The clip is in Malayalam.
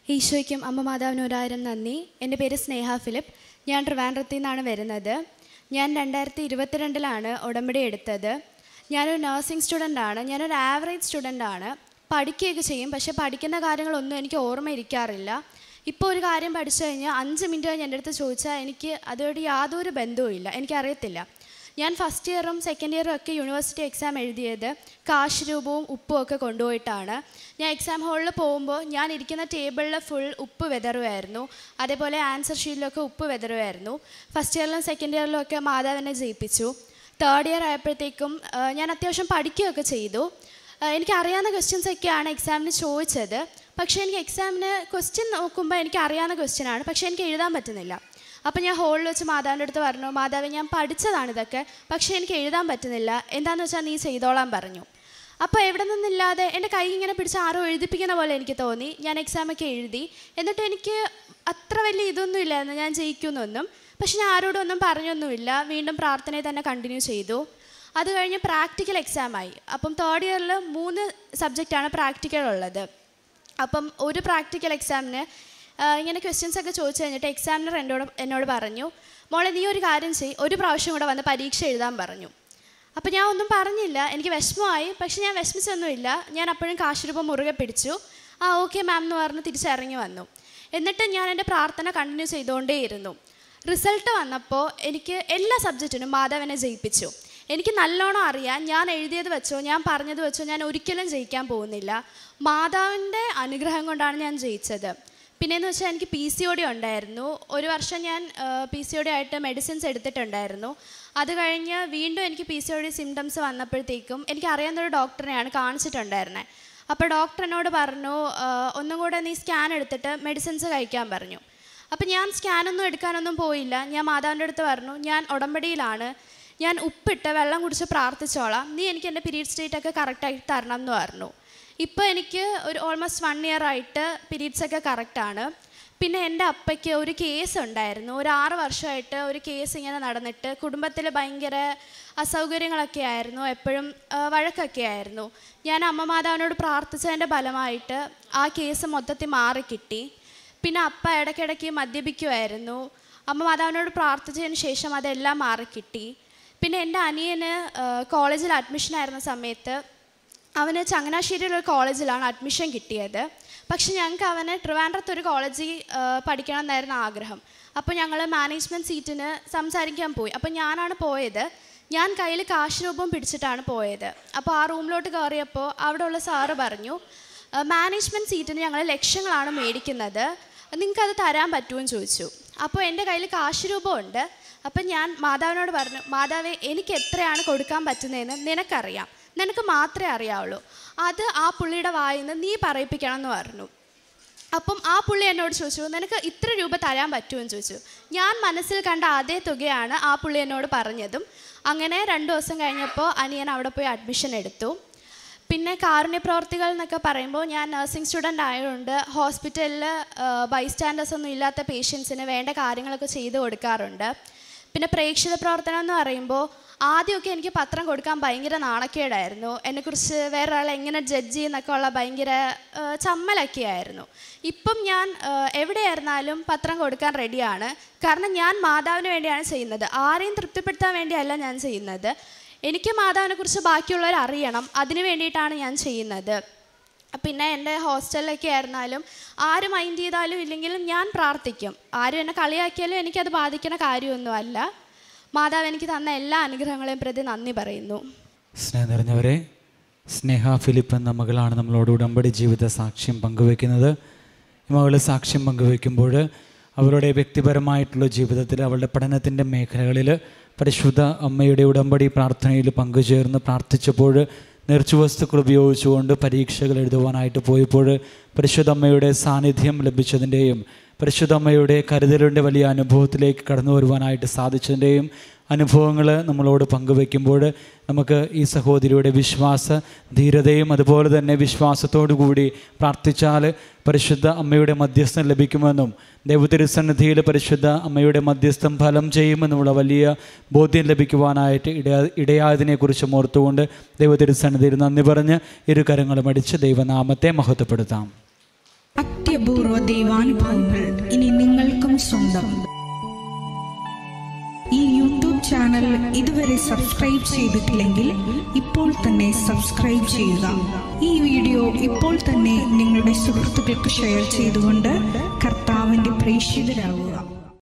ഈശോയ്ക്കും അമ്മ മാതാവിനും 1000 നന്ദി. എൻ്റെ പേര് സ്നേഹ ഫിലിപ്പ്. ഞാൻ ട്രിവാൻഡ്രത്തിൽ നിന്നാണ് വരുന്നത്. ഞാൻ 2022 ഉടമ്പടി എടുത്തത്. ഞാനൊരു നഴ്സിംഗ് സ്റ്റുഡൻ്റാണ്. ഞാനൊരു ആവറേജ് സ്റ്റുഡൻ്റാണ്. പഠിക്കുകയൊക്കെ ചെയ്യും, പക്ഷേ പഠിക്കുന്ന കാര്യങ്ങളൊന്നും എനിക്ക് ഓർമ്മയിരിക്കാറില്ല. ഇപ്പോൾ ഒരു കാര്യം പഠിച്ചു കഴിഞ്ഞാൽ 5 മിനിറ്റ് കഴിഞ്ഞ് എൻ്റെ അടുത്ത് ചോദിച്ചാൽ എനിക്ക് അതോട് യാതൊരു ബന്ധവും ഇല്ല, എനിക്കറിയത്തില്ല. ഞാൻ ഫസ്റ്റ് ഇയറും സെക്കൻഡ് ഇയറും ഒക്കെ യൂണിവേഴ്സിറ്റി എക്സാം എഴുതിയത് കാശ് രൂപവും ഉപ്പും ഒക്കെ കൊണ്ടുപോയിട്ടാണ്. ഞാൻ എക്സാം ഹാളിൽ പോകുമ്പോൾ ഞാൻ ഇരിക്കുന്ന ടേബിളിൽ ഫുൾ ഉപ്പ് വെതറുമായിരുന്നു. അതേപോലെ ആൻസർ ഷീറ്റിലൊക്കെ ഉപ്പ് വെതറുമായിരുന്നു. ഫസ്റ്റ് ഇയറിലും സെക്കൻഡ് ഇയറിലും ഒക്കെ മാതാവിനെ ജയിപ്പിച്ചു. തേർഡ് ഇയർ ആയപ്പോഴത്തേക്കും ഞാൻ അത്യാവശ്യം പഠിക്കുകയൊക്കെ ചെയ്തു. എനിക്കറിയാവുന്ന ക്വസ്റ്റ്യൻസൊക്കെയാണ് എക്സാമിന് ചോദിച്ചത്. പക്ഷേ എനിക്ക് എക്സാമിന് ക്വസ്റ്റ്യൻ നോക്കുമ്പോൾ എനിക്ക് അറിയാവുന്ന ക്വസ്റ്റ്യനാണ്, പക്ഷേ എനിക്ക് എഴുതാൻ പറ്റുന്നില്ല. അപ്പോൾ ഞാൻ ഹോളിൽ വെച്ച് മാതാവിൻ്റെ അടുത്ത് പറഞ്ഞു, മാതാവേ ഞാൻ പഠിച്ചതാണിതൊക്കെ, പക്ഷേ എനിക്ക് എഴുതാൻ പറ്റുന്നില്ല, എന്താണെന്ന് വെച്ചാൽ നീ ചെയ്തോളാൻ പറഞ്ഞു. അപ്പോൾ എവിടെ നിന്നില്ലാതെ എൻ്റെ കൈ ഇങ്ങനെ പിടിച്ച് ആരോ എഴുതിപ്പിക്കുന്ന പോലെ എനിക്ക് തോന്നി. ഞാൻ എക്സാമൊക്കെ എഴുതി. എന്നിട്ട് എനിക്ക് അത്ര വലിയ ഇതൊന്നും ഇല്ലായിരുന്നു ഞാൻ ജയിക്കുമെന്നൊന്നും. പക്ഷെ ഞാൻ ആരോടും ഒന്നും പറഞ്ഞൊന്നുമില്ല. വീണ്ടും പ്രാർത്ഥനയെ തന്നെ കണ്ടിന്യൂ ചെയ്തു. അത് കഴിഞ്ഞ് പ്രാക്ടിക്കൽ എക്സാമായി. അപ്പം തേർഡ് ഇയറിൽ 3 സബ്ജക്റ്റാണ് പ്രാക്ടിക്കൽ ഉള്ളത്. അപ്പം ഒരു പ്രാക്ടിക്കൽ എക്സാമിന് ഇങ്ങനെ ക്വസ്റ്റ്യൻസൊക്കെ ചോദിച്ചു കഴിഞ്ഞിട്ട് എക്സാമിനർ എന്നോട് പറഞ്ഞു, മോളെ നീ ഒരു കാര്യം ചെയ്യ്, ഒരു പ്രാവശ്യം കൂടെ വന്ന് പരീക്ഷ എഴുതാൻ പറഞ്ഞു. അപ്പോൾ ഞാൻ ഒന്നും പറഞ്ഞില്ല. എനിക്ക് വിഷമമായി, പക്ഷെ ഞാൻ വിഷമിച്ചൊന്നുമില്ല. ഞാൻ അപ്പോഴും കാശ് രൂപം മുറുകെ പിടിച്ചു. ഓക്കെ മാം എന്ന് പറഞ്ഞ് തിരിച്ചിറങ്ങി വന്നു. എന്നിട്ട് ഞാൻ എൻ്റെ പ്രാർത്ഥന കണ്ടിന്യൂ ചെയ്തുകൊണ്ടേയിരുന്നു. റിസൾട്ട് വന്നപ്പോൾ എനിക്ക് എല്ലാ സബ്ജക്റ്റിനും മാതാവിനെ ജയിപ്പിച്ചു. എനിക്ക് നല്ലോണം അറിയാം, ഞാൻ എഴുതിയത് വെച്ചോ ഞാൻ പറഞ്ഞത് വെച്ചോ ഞാൻ ഒരിക്കലും ജയിക്കാൻ പോകുന്നില്ല. മാതാവിൻ്റെ അനുഗ്രഹം കൊണ്ടാണ് ഞാൻ ജയിച്ചത്. പിന്നെയെന്ന് വെച്ചാൽ എനിക്ക് PCOD ഉണ്ടായിരുന്നു. ഒരു വർഷം ഞാൻ PCOD ആയിട്ട് മെഡിസിൻസ് എടുത്തിട്ടുണ്ടായിരുന്നു. അത് കഴിഞ്ഞ് വീണ്ടും എനിക്ക് PCOD സിംറ്റംസ് വന്നപ്പോഴത്തേക്കും എനിക്ക് അറിയാവുന്നൊരു ഡോക്ടറിനെയാണ് കാണിച്ചിട്ടുണ്ടായിരുന്നത്. അപ്പോൾ ഡോക്ടർ എന്നോട് പറഞ്ഞു, ഒന്നും കൂടെ നീ സ്കാൻ എടുത്തിട്ട് മെഡിസിൻസ് കഴിക്കാൻ പറഞ്ഞു. അപ്പോൾ ഞാൻ സ്കാനൊന്നും എടുക്കാനൊന്നും പോയില്ല. ഞാൻ മാതാവിൻ്റെ അടുത്ത് പറഞ്ഞു, ഞാൻ ഉടമ്പടിയിലാണ്, ഞാൻ ഉപ്പിട്ട് വെള്ളം കുടിച്ച് പ്രാർത്ഥിച്ചോളാം, നീ എനിക്ക് എൻ്റെ പീരീഡ്സ് ഡേറ്റൊക്കെ കറക്റ്റായിട്ട് തരണം എന്ന് പറഞ്ഞു. ഇപ്പോൾ എനിക്ക് ഒരു ഓൾമോസ്റ്റ് 1 ഇയർ ആയിട്ട് പീരീഡ്സൊക്കെ കറക്റ്റാണ്. പിന്നെ എൻ്റെ അപ്പയ്ക്ക് ഒരു കേസ് ഉണ്ടായിരുന്നു. ഒരു 6 വർഷമായിട്ട് ഒരു കേസ് ഇങ്ങനെ നടന്നിട്ട് കുടുംബത്തിൽ ഭയങ്കര അസൗകര്യങ്ങളൊക്കെ ആയിരുന്നു, എപ്പോഴും വഴക്കൊക്കെ ആയിരുന്നു. ഞാൻ അമ്മ മാതാവിനോട് പ്രാർത്ഥിച്ചതിൻ്റെ ഫലമായിട്ട് ആ കേസ് മൊത്തത്തിൽ മാറിക്കിട്ടി. പിന്നെ അപ്പ ഇടയ്ക്കിടയ്ക്ക് മദ്യപിക്കുമായിരുന്നു. അമ്മ മാതാവിനോട് പ്രാർത്ഥിച്ചതിന് ശേഷം അതെല്ലാം മാറിക്കിട്ടി. പിന്നെ എൻ്റെ അനിയന് കോളേജിൽ അഡ്മിഷൻ ആയിരുന്ന സമയത്ത് അവന് ചങ്ങനാശ്ശേരിയിലൊരു കോളേജിലാണ് അഡ്മിഷൻ കിട്ടിയത്. പക്ഷെ ഞങ്ങൾക്ക് അവന് ട്രിവാൻഡ്രത്തൊരു കോളേജിൽ പഠിക്കണം എന്നായിരുന്നു ആഗ്രഹം. അപ്പോൾ ഞങ്ങൾ മാനേജ്മെൻറ്റ് സീറ്റിന് സംസാരിക്കാൻ പോയി. അപ്പോൾ ഞാനാണ് പോയത്. ഞാൻ കയ്യിൽ കാശ് രൂപം പിടിച്ചിട്ടാണ് പോയത്. അപ്പോൾ ആ റൂമിലോട്ട് കയറിയപ്പോൾ അവിടെയുള്ള സാറ് പറഞ്ഞു, മാനേജ്മെൻറ്റ് സീറ്റിന് ഞങ്ങൾ ലക്ഷങ്ങളാണ് മേടിക്കുന്നത്, നിങ്ങൾക്കത് തരാൻ പറ്റുമെന്ന് ചോദിച്ചു. അപ്പോൾ എൻ്റെ കയ്യിൽ കാശ് രൂപമുണ്ട്. അപ്പം ഞാൻ മാതാവിനോട് പറഞ്ഞു, മാതാവേ എനിക്ക് എത്രയാണ് കൊടുക്കാൻ പറ്റുന്നതെന്ന് നിനക്കറിയാം, നിനക്ക് മാത്രമേ അറിയാവുള്ളൂ, അത് ആ പുള്ളിയുടെ വായിൽ നിന്ന് നീ പറയിപ്പിക്കണം എന്ന് പറഞ്ഞു. അപ്പം ആ പുള്ളി എന്നോട് ചോദിച്ചു, നിനക്ക് ഇത്ര രൂപ തരാൻ പറ്റുമെന്ന് ചോദിച്ചു. ഞാൻ മനസ്സിൽ കണ്ട അതേ തുകയാണ് ആ പുള്ളി എന്നോട് പറഞ്ഞതും. അങ്ങനെ 2 ദിവസം കഴിഞ്ഞപ്പോൾ അനിയൻ അവിടെ പോയി അഡ്മിഷൻ എടുത്തു. പിന്നെ കാരുണ്യ പ്രവർത്തികൾ എന്നൊക്കെ പറയുമ്പോൾ ഞാൻ നഴ്സിംഗ് സ്റ്റുഡൻ്റ് ആയതുകൊണ്ട് ഹോസ്പിറ്റലിൽ ബൈസ്റ്റാൻഡേഴ്സ് ഒന്നും ഇല്ലാത്ത പേഷ്യൻസിന് വേണ്ട കാര്യങ്ങളൊക്കെ ചെയ്ത് കൊടുക്കാറുണ്ട്. പിന്നെ പ്രേക്ഷിത പ്രവർത്തനം എന്ന് പറയുമ്പോൾ ആദ്യമൊക്കെ എനിക്ക് പത്രം കൊടുക്കാൻ ഭയങ്കര നാണക്കേടായിരുന്നു. എന്നെക്കുറിച്ച് വേറൊരാളെ എങ്ങനെ ജഡ്ജ് ചെയ്യുന്നൊക്കെ ഉള്ള ഭയങ്കര ചമ്മലൊക്കെ ആയിരുന്നു. ഇപ്പം ഞാൻ എവിടെയായിരുന്നാലും പത്രം കൊടുക്കാൻ റെഡിയാണ്. കാരണം ഞാൻ മാതാവിന് വേണ്ടിയാണ് ചെയ്യുന്നത്, ആരെയും തൃപ്തിപ്പെടുത്താൻ വേണ്ടിയല്ല ഞാൻ ചെയ്യുന്നത്. എനിക്ക് മാതാവിനെക്കുറിച്ച് ബാക്കിയുള്ളവർ അറിയണം, അതിന് വേണ്ടിയിട്ടാണ് ഞാൻ ചെയ്യുന്നത്. പിന്നെ എൻ്റെ ഹോസ്റ്റലിലൊക്കെ ആയിരുന്നാലും ആര് മൈൻഡ് ചെയ്താലും ഇല്ലെങ്കിലും ഞാൻ പ്രാർത്ഥിക്കും. ആരും എന്നെ കളിയാക്കിയാലും എനിക്കത് ബാധിക്കുന്ന കാര്യമൊന്നുമല്ല. മാതാവ് എനിക്ക് തന്ന എല്ലാ അനുഗ്രഹങ്ങളെയും പ്രതി നന്ദി പറയുന്നു. സ്നേഹം നിറഞ്ഞവരെ, സ്നേഹ ഫിലിപ്പ് എന്ന മകളാണ് നമ്മളോട് ഉടമ്പടി ജീവിത സാക്ഷ്യം പങ്കുവെക്കുന്നത്. ഈ മകൾ സാക്ഷ്യം പങ്കുവെക്കുമ്പോൾ അവരുടെ വ്യക്തിപരമായിട്ടുള്ള ജീവിതത്തിൽ അവളുടെ പഠനത്തിൻ്റെ മേഖലകളിൽ പരിശുദ്ധ അമ്മയുടെ ഉടമ്പടി പ്രാർത്ഥനയിൽ പങ്കുചേർന്ന് പ്രാർത്ഥിച്ചപ്പോൾ നേർച്ചവസ്തുക്കൾ ഉപയോഗിച്ചുകൊണ്ട് പരീക്ഷകൾ എഴുതുവാനായിട്ട് പോയപ്പോൾ പരിശുദ്ധ അമ്മയുടെ സാന്നിധ്യം ലഭിച്ചതിൻ്റെയും പരിശുദ്ധ അമ്മയുടെ കരുതലിൻ്റെ വലിയ അനുഭവത്തിലേക്ക് കടന്നു വരുവാനായിട്ട് സാധിച്ചതിൻ്റെയും അനുഭവങ്ങൾ നമ്മളോട് പങ്കുവെക്കുമ്പോൾ നമുക്ക് ഈ സഹോദരിയുടെ വിശ്വാസ ധീരതയും അതുപോലെ തന്നെ വിശ്വാസത്തോടു കൂടി പ്രാർത്ഥിച്ചാൽ പരിശുദ്ധ അമ്മയുടെ മധ്യസ്ഥം ലഭിക്കുമെന്നും ദൈവതിരുസന്നിധിയിൽ പരിശുദ്ധ അമ്മയുടെ മധ്യസ്ഥം ഫലം ചെയ്യുമെന്നുമുള്ള വലിയ ബോധ്യം ലഭിക്കുവാനായിട്ട് ഇടയായതിനെക്കുറിച്ച് ഓർത്തുകൊണ്ട് ദൈവതിരുസന്നിധിയിൽ നന്ദി പറഞ്ഞ് 2 കരങ്ങളും അടിച്ച് ദൈവനാമത്തെ മഹത്വപ്പെടുത്താം. അത്യപൂർവ ദൈവാനുഭവങ്ങൾ ഇനി നിങ്ങൾക്കും സ്വന്തം. ഈ യൂട്യൂബ് ചാനൽ ഇതുവരെ സബ്സ്ക്രൈബ് ചെയ്തിട്ടില്ലെങ്കിൽ ഇപ്പോൾ തന്നെ സബ്സ്ക്രൈബ് ചെയ്യുക. ഈ വീഡിയോ ഇപ്പോൾ തന്നെ നിങ്ങളുടെ സുഹൃത്തുക്കൾക്ക് ഷെയർ ചെയ്തുകൊണ്ട് കർത്താവിൻ്റെ പ്രേക്ഷിതരാകുക.